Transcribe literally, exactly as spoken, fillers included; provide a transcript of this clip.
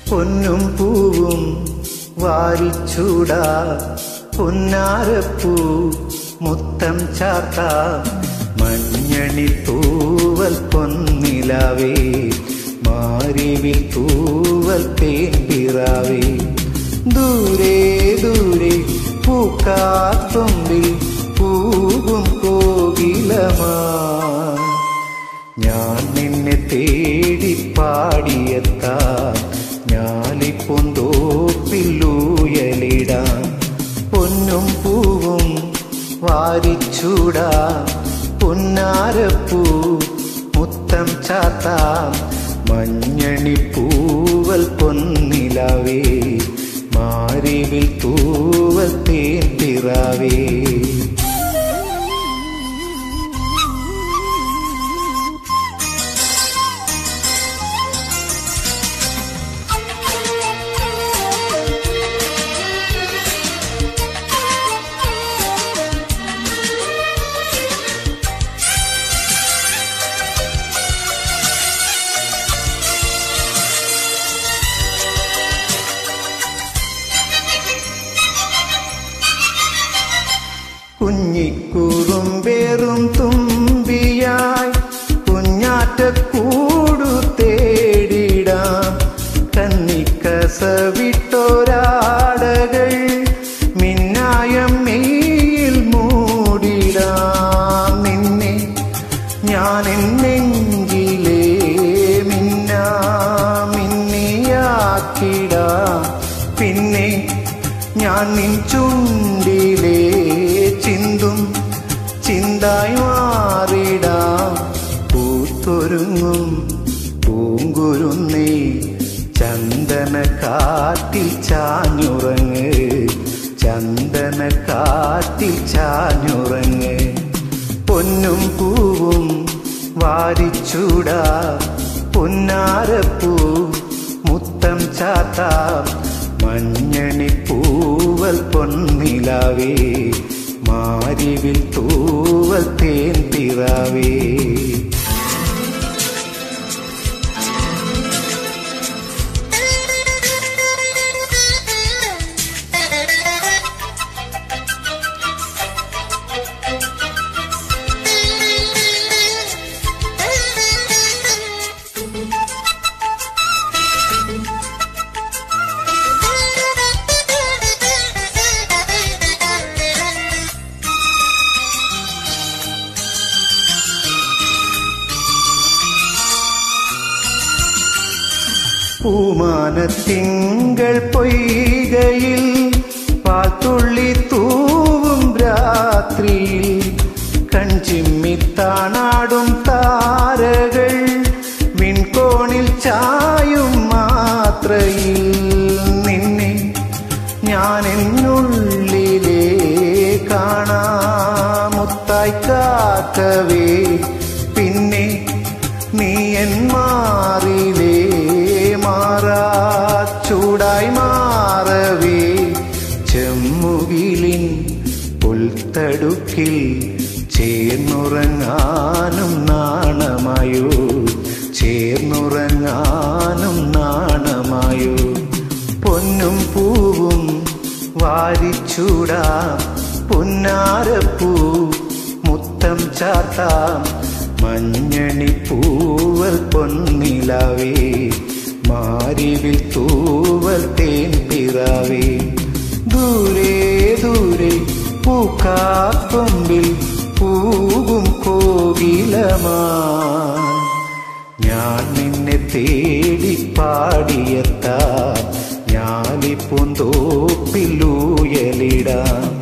പൊന്നും പൂവും വാരിച്ചൂടാ പൊന്നാരപ്പൂ മുത്തം ചാർത്ത മഞ്ഞണി തൂവൽ പൊന്നിലാവേ മാരിവിൽ തൂവൽ തേൻപിറാവേ ദൂരെ ദൂരെ പൂക്കാത്തുമ്പിൽ പൂകും കോകിലമാ ഞാൻ നിന്നെ തേടി പാടിയെത്താം ഞാലിപ്പൂന്തോപ്പില്ലൂയലിടാം പൊന്നും പൂവും വാരിച്ചൂടാ പൊന്നാരപ്പൂ മുത്തം ചാത്താം മഞ്ഞണി പൂവൽ പൊന്നിലാവേ മാരിവിൽ തൂവൽ തേൻപിറാവേ കുഞ്ഞിക്കുറുമ്പേറും തുമ്പിയായി കുഞ്ഞാറ്റക്കൂടു തേടിടാം കന്നിക്കസവിട്ടൊരാടകൾ മിന്നായം മെയ്യിൽ മൂടിടാം നിന്നെ ഞാൻ നെഞ്ചിലേ മിന്നാ മിന്നിയാക്കിടാം പിന്നെ ഞാൻ നിൻ ചുണ്ടിലേ ചിന്തും ചിന്തായി മാറിടാം പൂത്തൊരുങ്ങും പൂങ്കുരുന്നേ ചന്ദന കാറ്റിൽ ചാഞ്ഞുറങ്ങ് ചന്ദന കാറ്റിൽ ചാഞ്ഞുറങ്ങ് പൊന്നും പൂവും വാരിച്ചൂടാ പൊന്നാരപ്പൂ മുത്തം ചാത്താം മഞ്ഞണി പൂവൽ പൊന്നിലാവേ മാരിവിൽ തൂവൽ തേൻപിറാവേ പൂമാനത്തിങ്കൾ പൊയ്കയിൽ പാൽത്തുള്ളി തൂവും രാത്രിയിൽ കൺചിമ്മിത്താണാടും താരകൾ വിൺകോണിൽ ചായും മാത്രയിൽ നിന്നെ ഞാൻ എന്നുള്ളിലേ കാണാമുത്തായി കാക്കവേ പിന്നെ നീ എൻ മാറിലേ മാറാ ചൂടായി മാറവേ ചെമ്മുകിലിൻ പുൽത്തടുക്കിൽ ചേർന്നുറങ്ങാനും നാണമായോ ചേർന്നുറങ്ങാനും നാണമായോ പൊന്നും പൂവും വാരിച്ചൂടാ പൊന്നാരപ്പൂ മുത്തം ചാർത്താം മഞ്ഞണി പൂവൽ പൊന്നിലാവേ മാരിവിൽ തൂവൽ തേൻപിറാവേ ദൂരെ ദൂരെ പൂക്കാക്കൊമ്പിൽ പൂകും കോകിലമാ ഞാൻ നിന്നെ തേടി പാടിയെത്താം ഞാലിപ്പൂന്തോപ്പില്ലൂയലിടാം